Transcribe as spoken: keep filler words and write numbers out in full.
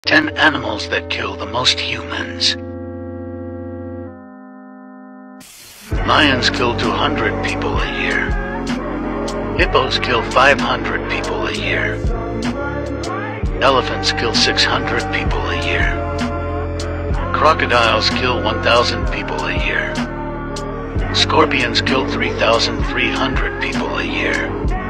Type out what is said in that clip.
ten animals that kill the most humans. Lions kill two hundred people a year. Hippos kill five hundred people a year. Elephants kill six hundred people a year. Crocodiles kill one thousand people a year. Scorpions kill three thousand three hundred people a year.